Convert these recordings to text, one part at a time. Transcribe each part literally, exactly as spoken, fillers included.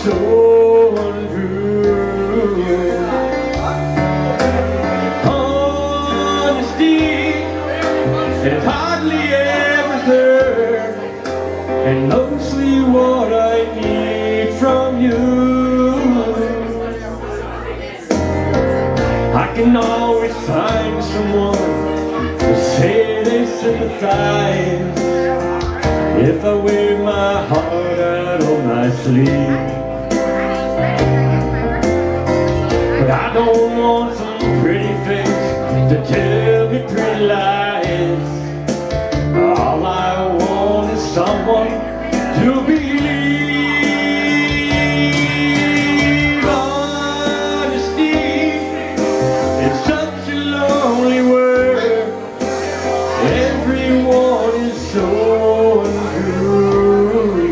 so untrue. Honesty is hardly ever heard, and mostly what I need from you. I can always find someone to say they sympathize if I wear my heart out on my sleeve. But I don't want some pretty face to tell me pretty lies. All I want is someone to believe. Honesty is such a lonely word. Everyone is so untrue.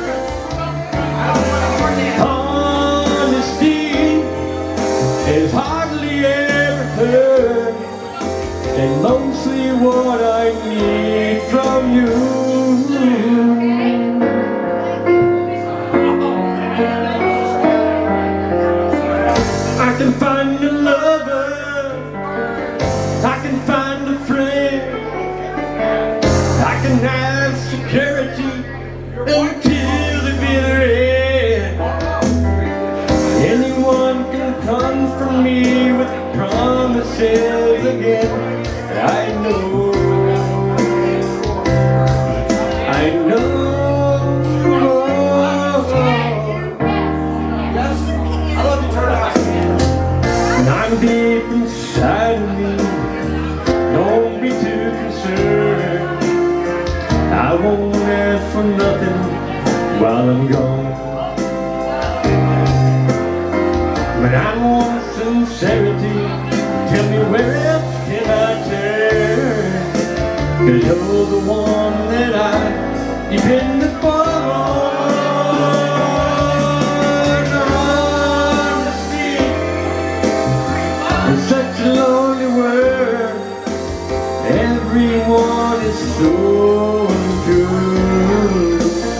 Honesty is hardly ever heard, and mostly what I need from you. I can find a lover, I can find a friend, I can have security until the bitter end. Anyone can come from me with promises again. I know, I know. And I'm deep inside of me, don't be too concerned. I won't ask for nothing while I'm gone. But I want sincerity. Tell me where else can I turn? 'Cause you're the one that I depend upon. Honesty is such a lonely word. Everyone is so untrue.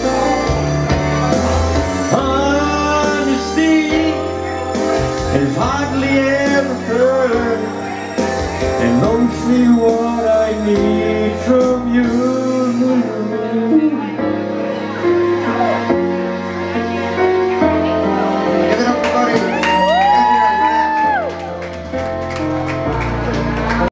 Honesty is hardly ever heard, and mostly what I need from you.